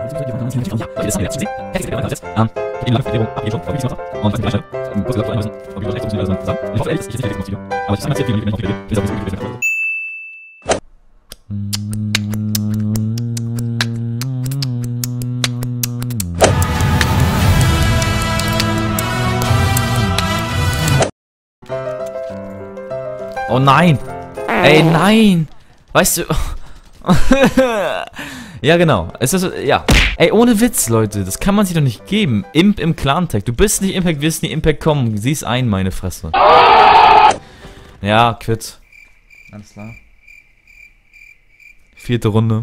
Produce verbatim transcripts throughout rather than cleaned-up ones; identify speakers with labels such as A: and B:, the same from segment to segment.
A: Oh nein! Ey, nein! Weißt du... Ja, genau. Es ist, ja. Ey, ohne Witz, Leute. Das kann man sich doch nicht geben. Imp im Clan-Tag. Du bist nicht Impact, wirst nie Impact kommen. Sieh's ein, meine Fresse. Ja, quit. Alles klar. Vierte Runde.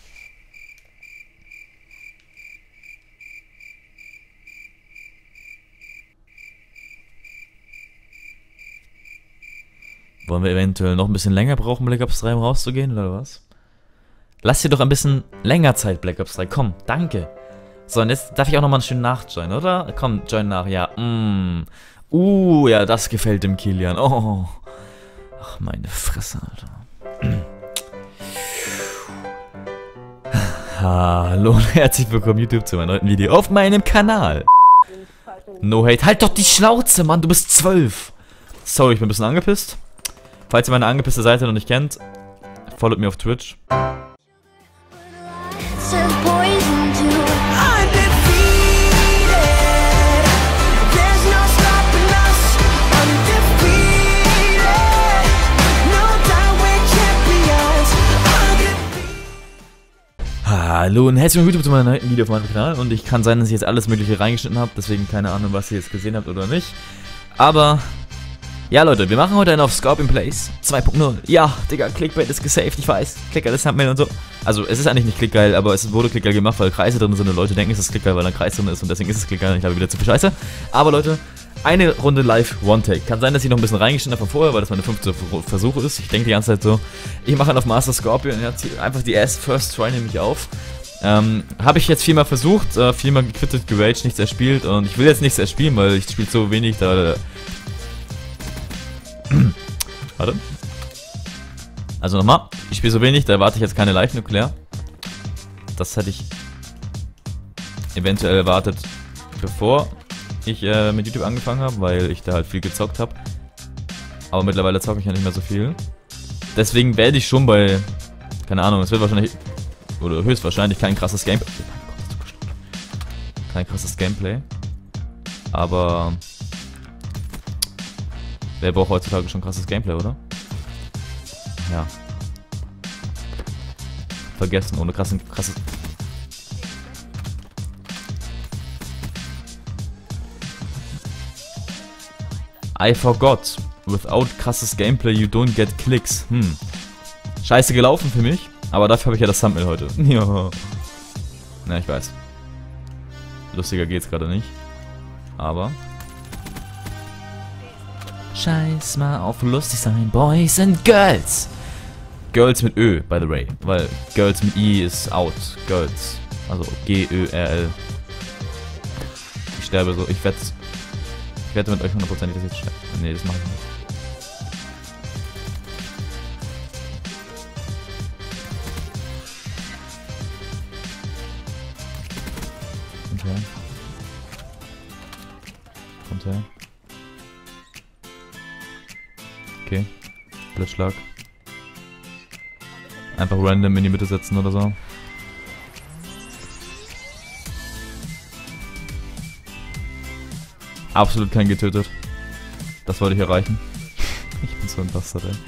A: Wollen wir eventuell noch ein bisschen länger brauchen, Black Ops drei, um rauszugehen, oder was? Lass dir doch ein bisschen länger Zeit, Black Ops drei. Komm, danke. So, und jetzt darf ich auch nochmal einen schönen Nachjoin, oder? Komm, join nach, ja. Mm. Uh, ja, das gefällt dem Kilian. Oh. Ach, meine Fresse, Alter. Hallo und herzlich willkommen, YouTube, zu meinem neuen Video auf meinem Kanal. No hate. Halt doch die Schnauze, Mann, du bist zwölf. Sorry, ich bin ein bisschen angepisst. Falls ihr meine angepisste Seite noch nicht kennt, followt mir auf Twitch. Hallo und herzlich willkommen zu meinem neuen Video auf meinem Kanal. Und ich kann sein, dass ich jetzt alles mögliche reingeschnitten habe, deswegen keine Ahnung, was ihr jetzt gesehen habt oder nicht. Aber... ja, Leute, wir machen heute einen auf Scorpion Plays zwei Punkt null. Ja, Digga, Clickbait ist gesaved, ich weiß. Clickgeil ist Thumbnail und so. Also, es ist eigentlich nicht Clickgeil, aber es wurde Clickgeil gemacht, weil Kreise drin sind und Leute denken, es ist Clickgeil, weil ein Kreis drin ist und deswegen ist es Clickgeil und ich habe wieder zu viel Scheiße. Aber Leute, eine Runde live One-Take. Kann sein, dass ich noch ein bisschen reingeschnitten habe von vorher, weil das meine fünfte Versuche ist. Ich denke die ganze Zeit so, ich mache einen auf Master Scorpion, ja, einfach die erst First Try nehme ich auf. Ähm, habe ich jetzt viermal versucht, äh, viermal gequittet, geraged, nichts erspielt und ich will jetzt nichts erspielen, weil ich spiele so wenig, da... Warte. Also nochmal, ich spiele so wenig, da erwarte ich jetzt keine Live-Nuklear. Das hätte ich eventuell erwartet, bevor ich äh, mit YouTube angefangen habe, weil ich da halt viel gezockt habe. Aber mittlerweile zocke ich ja nicht mehr so viel. Deswegen werde ich schon bei, keine Ahnung, es wird wahrscheinlich, oder höchstwahrscheinlich kein krasses Gameplay. Kein krasses Gameplay. Aber... wer braucht heutzutage schon krasses Gameplay, oder? Ja. Vergessen, ohne krassen, krasses... I forgot. Without krasses Gameplay you don't get clicks. Hm. Scheiße gelaufen für mich, aber dafür habe ich ja das Thumbnail heute. Ja. Na, ich weiß. Lustiger geht's gerade nicht. Aber... scheiß mal auf lustig sein, Boys and Girls. Girls mit Ö, by the way. Weil Girls mit I ist out. Girls. Also G Ö R L. Ich sterbe so. Ich wette. Ich wette mit euch hundertprozentig, dass ich jetzt sterbe. Nee, das mache ich nicht. Okay. Kommt her. Okay, Blitzschlag. Einfach random in die Mitte setzen oder so. Absolut kein getötet. Das wollte ich erreichen. Ich bin so ein Bastard, ey.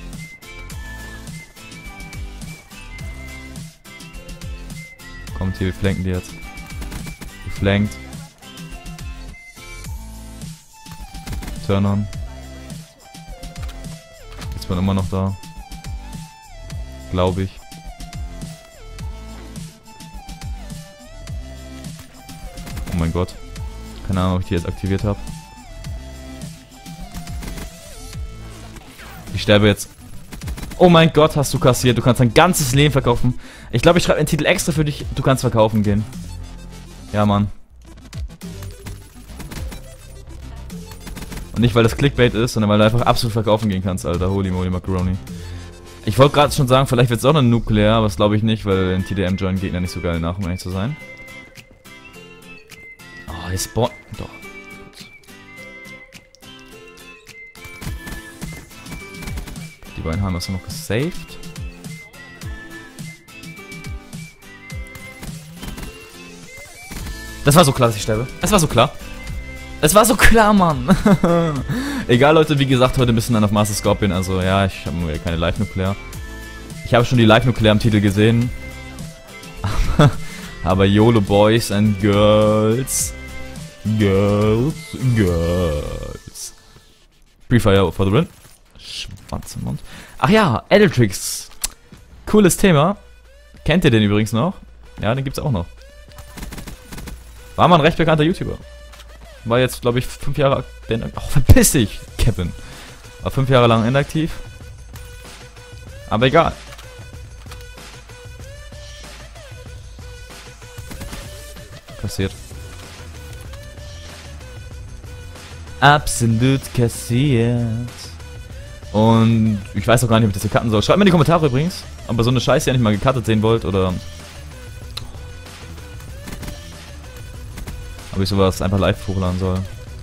A: Kommt hier, wir flanken die jetzt. Geflankt. Turn on. Ist man immer noch da. Glaube ich. Oh mein Gott. Keine Ahnung, ob ich die jetzt aktiviert habe. Ich sterbe jetzt. Oh mein Gott, hast du kassiert. Du kannst dein ganzes Leben verkaufen. Ich glaube, ich schreibe einen Titel extra für dich. Du kannst verkaufen gehen. Ja, Mann. Und nicht, weil das Clickbait ist, sondern weil du einfach absolut verkaufen gehen kannst, Alter. Holy moly Macaroni. Ich wollte gerade schon sagen, vielleicht wird es auch eine Nuklear, aber das glaube ich nicht, weil ein T D M joint Gegner nicht so geil nach, um ehrlich zu sein. Oh, hier spawnt. Doch. Die beiden haben das noch gesaved. Das war so klar, dass ich sterbe. Es war so klar. Es war so klar, Mann. Egal, Leute, wie gesagt, heute ein bisschen dann auf Master Scorpion. Also, ja, ich habe keine Live-Nuklear. Ich habe schon die Live-Nuklear im Titel gesehen. Aber YOLO Boys and Girls. Girls. Girls. Pre-Fire for the win. Schwanz im Mund. Ach ja, Edeltrix. Cooles Thema. Kennt ihr den übrigens noch? Ja, den gibt's auch noch. War mal ein recht bekannter YouTuber. War jetzt, glaube ich, fünf Jahre... Ach, verpiss dich, Kevin. War fünf Jahre lang inaktiv. Aber egal. Kassiert. Absolut kassiert. Und ich weiß auch gar nicht, ob ich das hier cutten soll. Schreibt mir in die Kommentare übrigens, ob ihr so eine Scheiße ja nicht mal gecuttet sehen wollt oder... ob ich sowas einfach live hochladen soll.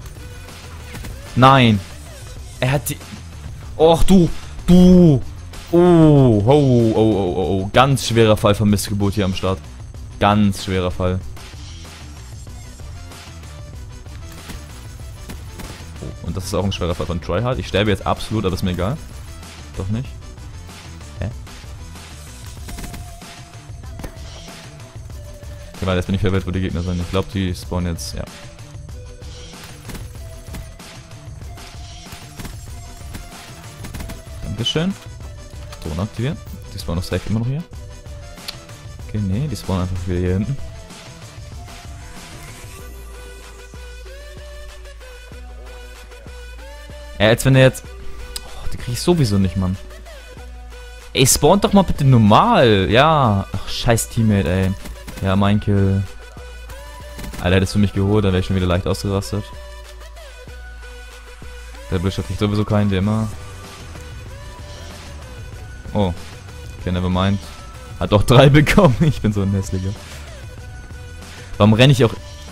A: Nein! Er hat die... Och, du! Du! Oh, oh, oh, oh, oh, oh. Ganz schwerer Fall von Missgeburt hier am Start. Ganz schwerer Fall. Oh, und das ist auch ein schwerer Fall von Tryhard. Ich sterbe jetzt absolut, aber ist mir egal. Doch nicht. Hä? Okay, warte, jetzt bin ich verwirrt, wo die Gegner sind. Ich glaube, die spawnen jetzt, ja. Dankeschön. Drohnen aktivieren. Die spawnen noch safe immer noch hier. Okay, nee, die spawnen einfach wieder hier hinten. Ja, als wenn der jetzt... Oh, die krieg ich sowieso nicht, Mann. Ey, spawnt doch mal bitte normal. Ja. Ach, scheiß Teammate, ey. Ja, mein Kill. Alter, hättest du mich geholt, dann wäre ich schon wieder leicht ausgerastet. Der Bildschirm kriegt sowieso keinen, wie immer. Oh. Okay, nevermind. Hat doch drei bekommen. Ich bin so ein hässlicher. Warum renne ich auch...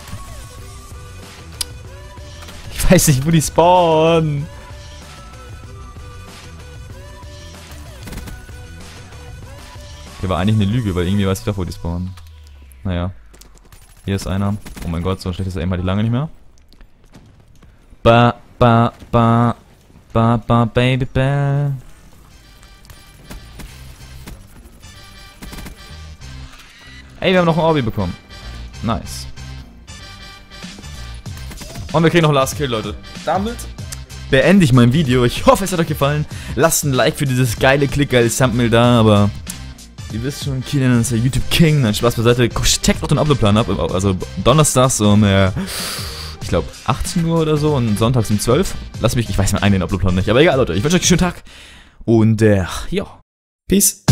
A: Ich weiß nicht, wo die spawnen. Okay, war eigentlich eine Lüge, weil irgendwie weiß ich doch, wo die spawnen. Naja. Hier ist einer. Oh mein Gott, so ein schlechtes Aim hatte ich lange nicht mehr. Ba, ba, ba, ba, ba, baby, ba. Ey, wir haben noch ein Orbi bekommen. Nice. Und wir kriegen noch Last Kill, Leute. Damit beende ich mein Video. Ich hoffe, es hat euch gefallen. Lasst ein Like für dieses geile, klickgeile Thumbnail da, aber... ihr wisst schon, Kilian ist der YouTube King. Nein, Spaß beiseite. Checkt auch den Uploadplan ab. Also donnerstags um, äh, ich glaube, achtzehn Uhr oder so und sonntags um zwölf. Lasst mich, ich weiß mir einen den Uploadplan nicht. Aber egal, Leute. Ich wünsche euch einen schönen Tag. Und, äh, ja. Peace.